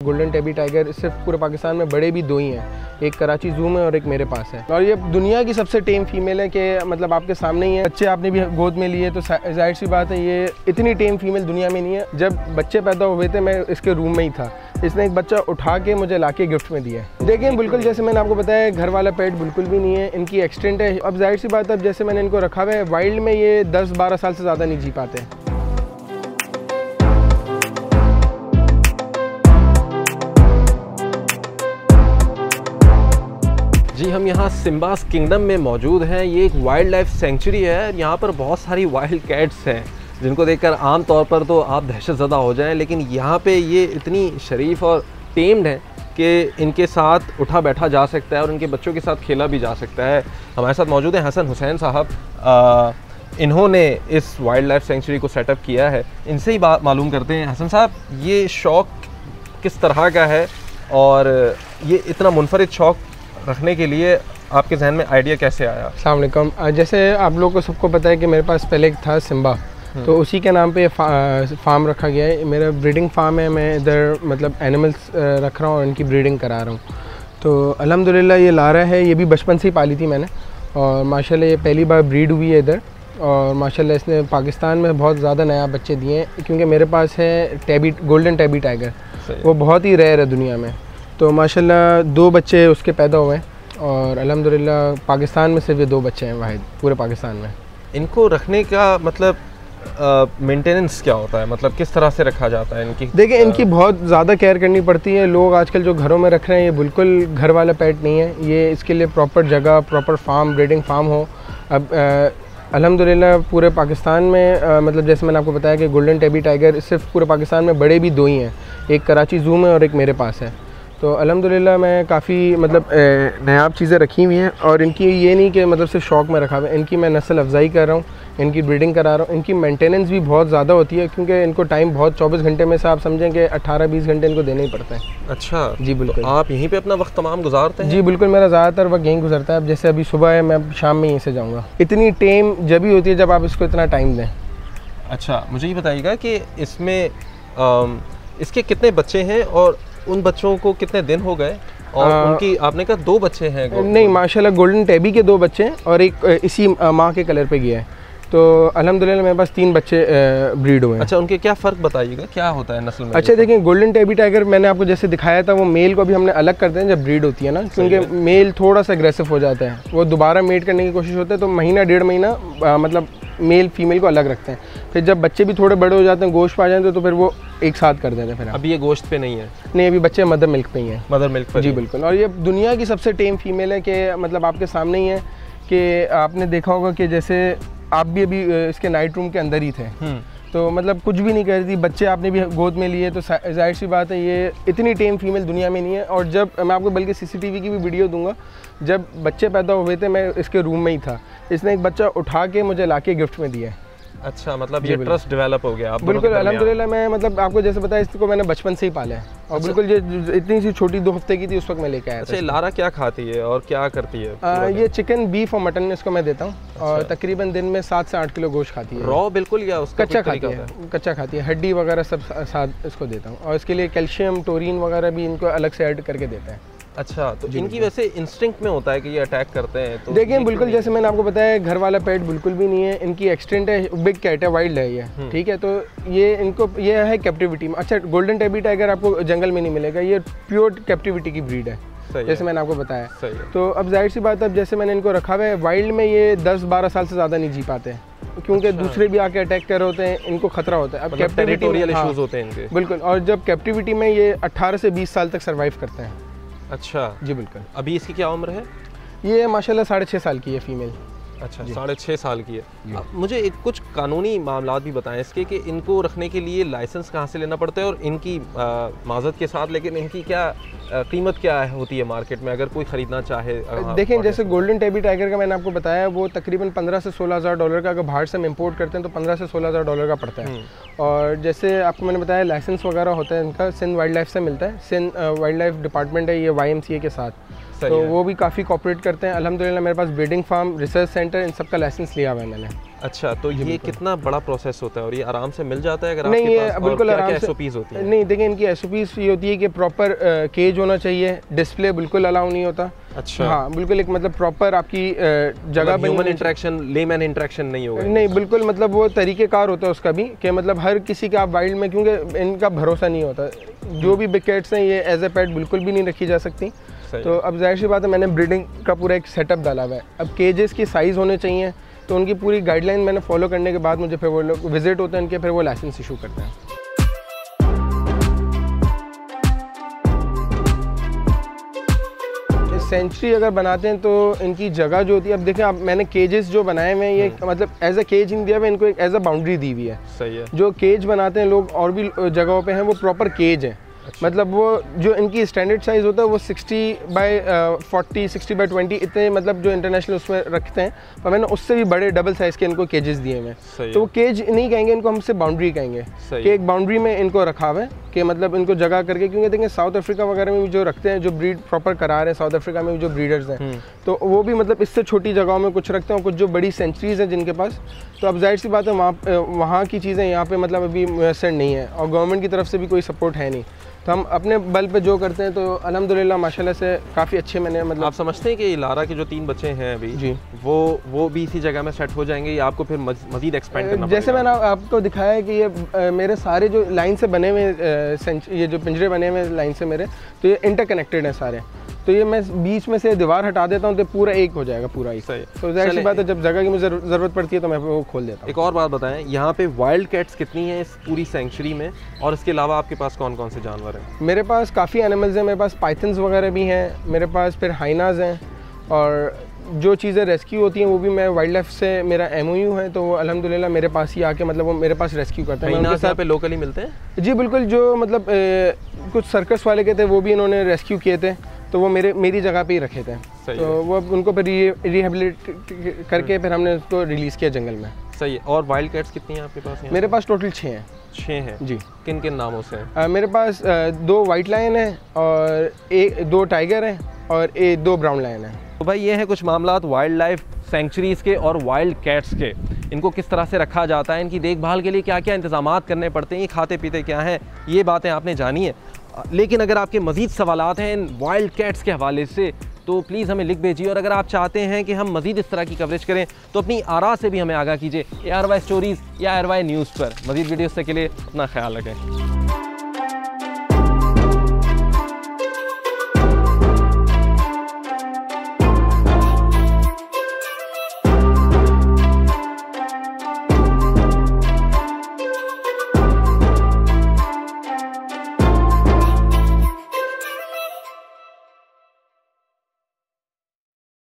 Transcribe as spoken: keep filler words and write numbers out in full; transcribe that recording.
Golden टेबी tiger सिर्फ पूरे पाकिस्तान में बड़े भी दो ही हैं, एक कराची जू में और एक मेरे पास है। और ये दुनिया की सबसे टेम फीमेल है कि मतलब आपके सामने ही है। बच्चे आपने भी गोद में लिए तो जाहिर सी बात है ये इतनी टेम फीमेल दुनिया में नहीं है। जब बच्चे पैदा हुए थे मैं इसके रूम में ही था, इसने एक बच्चा उठा के मुझे लाके गिफ्ट में दिया है। देखें बिल्कुल जैसे मैंने आपको बताया घर वाला पेट बिल्कुल भी नहीं है, इनकी एक्सटेंट है। अब जाहिर सी बात है अब जैसे मैंने इनको रखा हुआ है वाइल्ड में ये दस बारह साल से ज़्यादा नहीं जी पाते। जी हम यहाँ सिम्बास किंगडम में मौजूद हैं। ये एक वाइल्ड लाइफ सेंचुरी है। यहाँ पर बहुत सारी वाइल्ड कैट्स हैं जिनको देखकर आम तौर पर तो आप दहशतज़दा हो जाएं, लेकिन यहाँ पे ये इतनी शरीफ और टेम्ड हैं कि इनके साथ उठा बैठा जा सकता है और उनके बच्चों के साथ खेला भी जा सकता है। हमारे साथ मौजूद हैं हसन हुसैन साहब। इन्होंने इस वाइल्ड लाइफ सेंचुरी को सेटअप किया है। इनसे ही बात मालूम करते हैं। हसन साहब, ये शौक़ किस तरह का है और ये इतना मुनफरिद शौक़ रखने के लिए आपके जहन में आइडिया कैसे आया? अस्सलाम वालेकुम। जैसे आप लोगों को सबको पता है कि मेरे पास पहले एक था सिम्बा, तो उसी के नाम पे फा, फार्म रखा गया है। मेरा ब्रीडिंग फार्म है, मैं इधर मतलब एनिमल्स रख रहा हूँ और इनकी ब्रीडिंग करा रहा हूँ। तो अल्हम्दुलिल्लाह ये लारा है, ये भी बचपन से ही पाली थी मैंने और माशाल्लाह ये पहली बार ब्रीड हुई है इधर और माशाल्लाह इसने पाकिस्तान में बहुत ज़्यादा नया बच्चे दिए हैं क्योंकि मेरे पास है टैबी गोल्डन टैबी टाइगर, वो बहुत ही रेयर है दुनिया में। तो माशाल्लाह दो बच्चे उसके पैदा हुए हैं और अल्हम्दुलिल्लाह पाकिस्तान में सिर्फ ये दो बच्चे हैं वाहिद पूरे पाकिस्तान में। इनको रखने का मतलब मेंटेनेंस क्या होता है, मतलब किस तरह से रखा जाता है इनकी? देखिए इनकी बहुत ज़्यादा केयर करनी पड़ती है। लोग आजकल जो घरों में रख रहे हैं ये बिल्कुल घर वाला पेट नहीं है, ये इसके लिए प्रॉपर जगह प्रॉपर फार्म ब्रीडिंग फार्म हो। अब अल्हम्दुलिल्लाह पूरे पाकिस्तान में आ, मतलब जैसे मैंने आपको बताया कि गोल्डन टेबी टाइगर सिर्फ पूरे पाकिस्तान में बड़े भी दो ही हैं, एक कराची जू में और एक मेरे पास है। तो अल्हम्दुलिल्लाह मैं काफ़ी मतलब नायाब चीज़ें रखी हुई हैं और इनकी ये नहीं कि मतलब सिर्फ शौक़ में रखा हुआ है, इनकी मैं नस्ल अफजाई कर रहा हूँ, इनकी ब्रीडिंग करा रहा हूँ। इनकी मेंटेनेंस भी बहुत ज़्यादा होती है क्योंकि इनको टाइम बहुत चौबीस घंटे में से आप समझें कि अट्ठारह बीस घंटे इनको देना ही पड़ता है। अच्छा जी बिल्कुल। तो आप यहीं पे अपना वक्त तमाम गुजारते हैं? जी बिल्कुल, मेरा ज़्यादातर वक्त यहीं गुजरता है। अब जैसे अभी सुबह है, मैं शाम में यहीं से जाऊँगा। इतनी टेम जब भी होती है जब आप इसको इतना टाइम दें। अच्छा मुझे ये बताइएगा कि इसमें आ, इसके कितने बच्चे हैं और उन बच्चों को कितने दिन हो गए? और आ, उनकी आपने कहा दो बच्चे हैं? नहीं माशाल्लाह गोल्डन टेबी के दो बच्चे हैं और एक इसी माँ के कलर पे गया है। तो अल्हम्दुलिल्लाह मेरे पास तीन बच्चे ब्रीड हुए हैं। अच्छा उनके क्या फ़र्क बताइएगा, क्या होता है नस्ल में? अच्छा देखिए गोल्डन टेबी टाइगर मैंने आपको जैसे दिखाया था, वो मेल को भी हमने अलग करते हैं जब ब्रीड होती है ना, क्योंकि मेल थोड़ा सा एग्रेसिव हो जाता है, वो दोबारा मेट करने की कोशिश होता है। तो महीना डेढ़ महीना आ, मतलब मेल फीमेल को अलग रखते हैं। फिर जब बच्चे भी थोड़े बड़े हो जाते हैं, गोश्त पा जाते हैं, तो फिर वो एक साथ कर देते हैं। फिर अभी ये गोश्त पे नहीं है? नहीं, अभी बच्चे मदर मिल्क पे ही हैं। मदर मिल्क पे? जी बिल्कुल। और ये दुनिया की सबसे टेम फीमेल है कि मतलब आपके सामने ही है कि आपने देखा होगा कि जैसे आप भी अभी इसके नाइट रूम के अंदर ही थे, तो मतलब कुछ भी नहीं कर रही थी, बच्चे आपने भी गोद में लिए, तो जाहिर सी बात है ये इतनी टेम फीमेल दुनिया में नहीं है। और जब मैं आपको बल्कि सीसीटीवी की भी वीडियो दूंगा, जब बच्चे पैदा हुए थे मैं इसके रूम में ही था, इसने एक बच्चा उठा के मुझे लाके गिफ्ट में दिया है। अच्छा मतलब ये ट्रस्ट डेवलप हो गया आप? बिल्कुल अल्हम्दुलिल्लाह। मैं मतलब आपको जैसे बताया इसको मैंने बचपन से ही पाला है और अच्छा। बिल्कुल ये इतनी सी छोटी दो हफ्ते की थी उस वक्त मैं लेके आया था। अच्छा लारा क्या खाती है और क्या करती है? आ, ये चिकन बीफ और मटन इसको मैं देता हूँ। अच्छा। और तकरीबन दिन में सात से आठ किलो गोश्त खाती है। रॉ बिल्कुल या उसका कच्चा खाती है? कच्चा खाती है, हड्डी वगैरह सब साथ इसको देता हूँ और इसके लिए कैल्शियम टोरिन वगैरह भी इनको अलग से ऐड करके देता है। अच्छा तो इनकी वैसे इंस्टिंक्ट में होता है कि ये अटैक करते हैं? तो देखिए बिल्कुल जैसे मैंने आपको बताया घर वाला पेट बिल्कुल भी नहीं है, इनकी एक्सटेंट है, बिग कैट है, वाइल्ड है ये, ठीक है। तो ये इनको ये है कैप्टिविटी में। अच्छा गोल्डन टेबी टाइगर आपको जंगल में नहीं मिलेगा, ये प्योर कैप्टिविटी की ब्रीड है जैसे मैंने आपको बताया। सही है। तो अब जाहिर सी बात है, अब जैसे मैंने इनको रखा हुआ है वाइल्ड में, ये दस बारह साल से ज़्यादा नहीं जी पाते क्योंकि अच्छा। दूसरे भी आके अटैक कर रहे होते हैं, इनको खतरा होता है। अब मतलब टेरिटोरियल इश्यूज होते हैं इनके? बिल्कुल। और जब कैप्टिविटी में ये अट्ठारह से बीस साल तक सर्वाइव करते हैं। अच्छा जी बिल्कुल। अभी इसकी क्या उम्र है? ये माशाल्लाह साढ़े छः साल की है फीमेल। अच्छा साढ़े छः साल की है। मुझे एक कुछ कानूनी मामलात भी बताएं इसके कि इनको रखने के लिए लाइसेंस कहाँ से लेना पड़ता है और इनकी माजत के साथ, लेकिन इनकी क्या आ, कीमत क्या है होती है मार्केट में अगर कोई ख़रीदना चाहे? देखें जैसे गोल्डन टेबी टाइगर का मैंने आपको बताया, वो तकरीबन पंद्रह से सोलह हज़ार डॉलर का, अगर बाहर से हम इम्पोर्ट करते हैं तो पंद्रह से सोलह हज़ार डॉलर का पड़ता है। और जैसे आपको मैंने बताया लाइसेंस वगैरह होता है इनका, सिंध वाइल्ड लाइफ से मिलता है। सिंध वाइल्ड लाइफ डिपार्टमेंट है ये वाई एम सी ए के साथ। तो वो भी काफ़ी कॉपरेट करते हैं अल्हम्दुलिल्लाह। मेरे पास ब्रीडिंग फार्म, रिसर्च सेंटर, इन सब का लाइसेंस लिया हुआ है मैंने। अच्छा, तो ये कितना बड़ा प्रोसेस होता है और ये आराम से मिल जाता है अगर नहीं, आपके ये पास? बिल्कुल आराम से एसओपीज होती है? नहीं, देखिए इनकी एसओपीज ये होती है कि प्रॉपर केज होना चाहिए, डिस्प्ले बिल्कुल अलाउ नहीं होता। अच्छा, हाँ बिल्कुल, एक मतलब प्रॉपर आपकी जगह पे ह्यूमन इंटरेक्शन, लेमैन इंटरेक्शन नहीं होगा? नहीं, बिल्कुल मतलब वो तरीक़ेकार होता है उसका भी कि मतलब हर किसी के आप वाइल्ड में, क्योंकि इनका भरोसा नहीं होता, जो भी बिग कैट्स हैं ये एज ए पेट बिल्कुल भी नहीं रखी जा सकती। तो अब जाहिर सी बात है, मैंने ब्रीडिंग का पूरा एक सेटअप डाला हुआ है। अब केजेस की साइज़ होने चाहिए, तो उनकी पूरी गाइडलाइन मैंने फॉलो करने के बाद मुझे फिर वो लोग विजिट होते हैं इनके, फिर वो लाइसेंस इशू करते हैं। सेंचुरी अगर बनाते हैं तो इनकी जगह जो होती है, अब देखें आप, मैंने केजेस जो बनाए हुए हैं ये मतलब एज अ केज नहीं दिया हुआ, इनको एक एज अ बाउंड्री दी हुई है। सही है। जो केज बनाते हैं लोग और भी जगहों पे हैं, वो प्रॉपर केज है। अच्छा। मतलब वो जो इनकी स्टैंडर्ड साइज़ होता है वो sixty by forty, sixty by twenty इतने, मतलब जो इंटरनेशनल उसमें रखते हैं, पर मैंने उससे भी बड़े डबल साइज़ के इनको केजेस दिए हुए हैं। तो वो केज नहीं कहेंगे इनको, हमसे बाउंड्री कहेंगे कि एक बाउंड्री में इनको रखा हुआ है कि मतलब इनको जगह करके, क्योंकि देखें साउथ अफ्रीका वगैरह में भी जो रखते हैं, जो ब्रीड प्रॉपर करा रहे हैं, साउथ अफ्रीका में भी जो ब्रीडर्स हैं, तो वो भी मतलब इससे छोटी जगहों में कुछ रखते हैं, कुछ जो बड़ी सेंचुरीज़ हैं जिनके पास। तो अब जाहिर सी बात है वहाँ वहाँ की चीज़ें यहाँ पे मतलब अभी मैसर नहीं है और गवर्नमेंट की तरफ से भी कोई सपोर्ट है नहीं, तो हम अपने बल पे जो करते हैं तो अल्हम्दुलिल्लाह माशाल्लाह से काफ़ी अच्छे मैंने मतलब। आप समझते हैं कि लारा के जो तीन बच्चे हैं अभी जी, वो वो भी इसी जगह में सेट हो जाएंगे या आपको फिर मज़ीद एक्सपेंड करना जैसे मैंने आपको दिखाया है कि ये आ, मेरे सारे जो लाइन से बने हुए, ये जो पिंजरे बने हुए लाइन से मेरे, तो ये इंटरकनेक्टेड हैं सारे। तो ये मैं बीच में से दीवार हटा देता हूँ तो पूरा एक हो जाएगा पूरा ही। सही। तो जाहिर सी बात है जब जगह की मुझे ज़रूरत पड़ती है तो मैं वो खोल देता हूँ। एक और बात बताएं, यहाँ पे वाइल्ड कैट्स कितनी हैं इस पूरी सेंचुरी में, और इसके अलावा आपके पास कौन कौन से जानवर हैं? मेरे पास काफ़ी एनिमल्स हैं, मेरे पास पाइथन्स वगैरह भी हैं, मेरे पास फिर हाइनाज हैं, और जो चीज़ें रेस्क्यू होती हैं वो भी मैं वाइल्ड लाइफ से मेरा एमओयू है, तो वो अल्हम्दुलिल्लाह मेरे पास ही आके मतलब वो मेरे पास रेस्क्यू करते हैं। उनके साथ पे लोकली मिलते हैं? जी बिल्कुल, जो मतलब ए, कुछ सर्कस वाले के थे वो भी इन्होंने रेस्क्यू किए थे, तो वो मेरे मेरी जगह पे ही रखे थे। तो वो उनको फिर रिहेबिलिट करके फिर हमने उसको रिलीज़ किया जंगल में। सही है। और वाइल्ड कैट्स कितनी हैं आपके पास? मेरे पास टोटल छः हैं। छः हैं जी। किन किन नामों से हैं? आ, मेरे पास आ, दो वाइट लायन हैं और एक दो टाइगर हैं और एक दो ब्राउन लायन हैं। तो भाई ये हैं कुछ मामलात वाइल्ड लाइफ सेंचुरीज़ के और वाइल्ड कैट्स के। इनको किस तरह से रखा जाता है, इनकी देखभाल के लिए क्या क्या इंतज़ामात करने पड़ते हैं, ये खाते पीते क्या हैं, ये बातें आपने जानी है। लेकिन अगर आपके मज़ीद सवालात हैं इन वाइल्ड कैट्स के हवाले से तो प्लीज़ हमें लिख भेजिए, और अगर आप चाहते हैं कि हम मज़ीद इस तरह की कवरेज करें तो अपनी आरा से भी हमें आगाह कीजिए ए आर वाई स्टोरीज़ या आर वाई न्यूज़ पर। मज़ीद वीडियोस के लिए अपना ख्याल रखें।